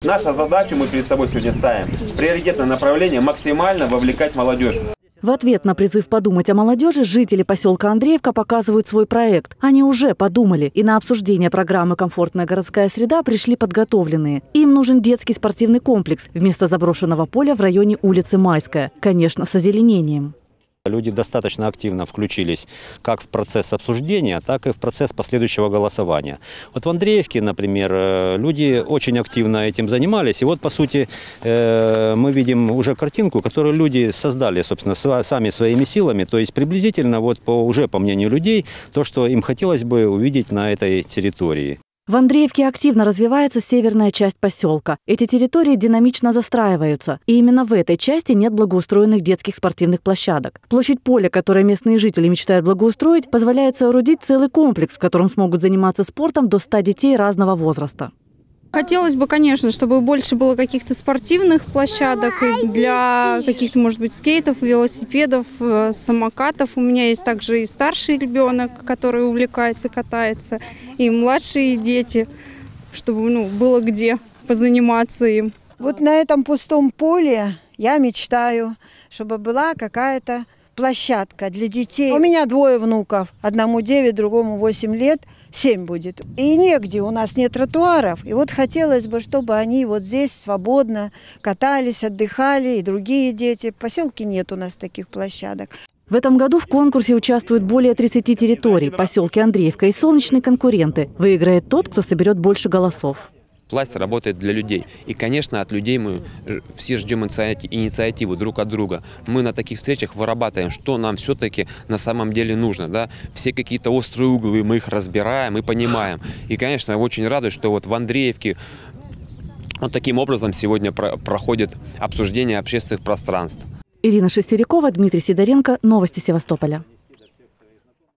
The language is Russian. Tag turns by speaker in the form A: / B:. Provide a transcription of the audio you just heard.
A: Наша задача, мы перед собой сегодня ставим, приоритетное направление максимально вовлекать молодежь.
B: В ответ на призыв подумать о молодежи жители поселка Андреевка показывают свой проект. Они уже подумали, и на обсуждение программы «Комфортная городская среда» пришли подготовленные. Им нужен детский спортивный комплекс вместо заброшенного поля в районе улицы Майская. Конечно, с озеленением.
C: Люди достаточно активно включились как в процесс обсуждения, так и в процесс последующего голосования. Вот в Андреевке, например, люди очень активно этим занимались. И вот, по сути, мы видим уже картинку, которую люди создали, собственно, сами своими силами. То есть приблизительно, вот уже по мнению людей, то, что им хотелось бы увидеть на этой территории.
B: В Андреевке активно развивается северная часть поселка. Эти территории динамично застраиваются. И именно в этой части нет благоустроенных детских спортивных площадок. Площадь поля, которую местные жители мечтают благоустроить, позволяет соорудить целый комплекс, в котором смогут заниматься спортом до 100 детей разного возраста.
D: Хотелось бы, конечно, чтобы больше было каких-то спортивных площадок для каких-то, может быть, скейтов, велосипедов, самокатов. У меня есть также и старший ребенок, который увлекается, катается, и младшие дети, чтобы было где позаниматься им.
E: Вот на этом пустом поле я мечтаю, чтобы была какая-то площадка для детей. У меня 2 внуков, одному 9, другому 8 лет, 7 будет. И негде, у нас нет тротуаров. И вот хотелось бы, чтобы они вот здесь свободно катались, отдыхали, и другие дети. В поселке нет у нас таких площадок.
B: В этом году в конкурсе участвуют более 30 территорий. Поселки Андреевка и Солнечные конкуренты. Выиграет тот, кто соберет больше голосов.
F: Власть работает для людей. И, конечно, от людей мы все ждем инициативу друг от друга. Мы на таких встречах вырабатываем, что нам все-таки на самом деле нужно. Да? Все какие-то острые углы, мы их разбираем и понимаем. И, конечно, я очень радуюсь, что вот в Андреевке вот таким образом сегодня проходит обсуждение общественных пространств.
B: Ирина Шестерякова, Дмитрий Сидоренко. Новости Севастополя.